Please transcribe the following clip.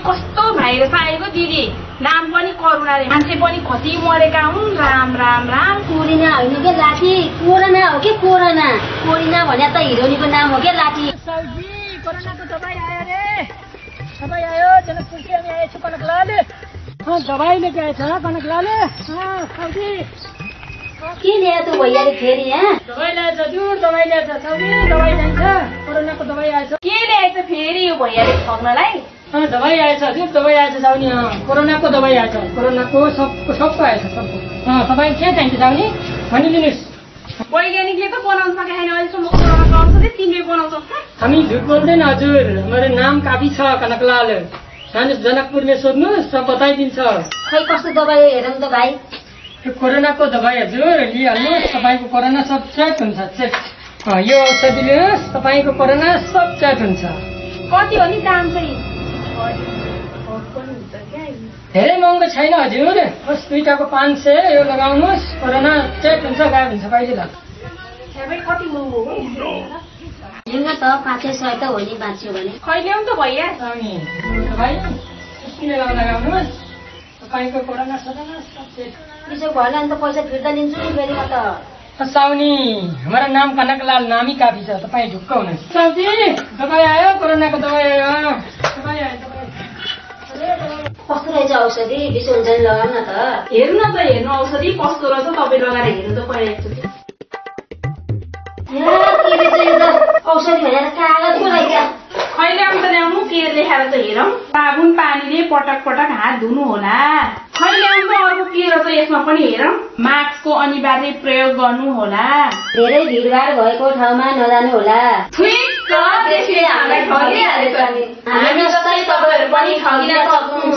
कस्तो भाइरस आएको दिदी नाम पनि करुणा रे मान्छे पनि कति मरेका हुन् राम राम राम कोरोना होइन के लाठी कोरोना हो के कोरोना कोरोना भने त हिरोनीको नाम हो के लाठी साउजी कोरोनाको दबाई आयो रे दबाई आयो जनकपुर से हामी आएछु कनकलाल दबाई लेके आएछ कनकलाल साउजी के ल्यायो त भैयाले फेरि यहाँ दबाई ल्याएछ हजुर दबाई ल्याएछ साउजी दबाई चाहिन्छ कोरोनाको दबाई आएछ के ल्याएछ फेरि यो भैयाले ठग्नलाई दबाई आएछ हजुर दबाई आएछ साउनी कोरोनाको दबाई आएछ कोरोनाको सबको आएछ सबको तपाईँ के चाहिन्छ साउनी भनिदिनुहोस् वैज्ञानिकले त बनाउन सकेन अहिलेसम्म कोरोनाको औषधि तिमीले बनाउँछौ हामी झुट बोल्दैन हजुर हाम्रो नाम काफी छ कनकलाल जानुहोस् जनकपुरले सोध्नुहोस् सब बताइदिन्छ खै कस्तो दबाई हेरौँ त भाइ यो कोरोनाको दबाई हजुर लिइहाल्नुहोस् तपाईँको कोरोना सब चेक हुन्छ चेक यो औषधि लिनुहोस् तपाईँको कोरोना सब चेक हुन्छ कति हो नि दाम चाहिँ धेरै महँगो छैन हजुर बस दुईटाको 500 यो लगाउनुहोस् कोरोना चेक हुन्छ गायब हुन्छ कहिले कति महँगो हो हिँड्न त 500 त हो नि बाँच्यो भने कहिले आउँ त भैया लगाउनुहोस् तपाईँको कोरोना सदन सब चेक त्यसो भयो भने त पैसा फिर्ता लिन्छु नि फेरि म त साउनी हमारा नाम कनकलाल नामी काफी छ तपाईँ ढुक्क हुनुहोस् साउजी दबाई आयो कोरोनाको दबाई आयो दबाई आयो कस्तो रहेछ औषधि बिस हुन्छ नि लगाउन न त हेर्नु न त हेर्नु औषधि कस्तो रहेछ तपाईँ लगाएर हेर्नु त पहिला एकचोटि के रहेछ यो त औषधि भनेर कागज पो रहेछ कहिले आउँ त ल्याउनु के लेखाएर त हेरौँ साबुन पानीले पटक पटक हात धुनु होला कहिले आउँ त अर्को के रहेछ यसमा पनि हेरौँ मास्कको अनिवार्य प्रयोग गर्नु होला धेरै भिडभाड भएको ठाउँमा नजानु होला ठिक छ त्यसले हामीलाई ठगिहालेछ नि हामी जस्तै तपाईँहरू पनि ठगिन सक्नुहुन्छ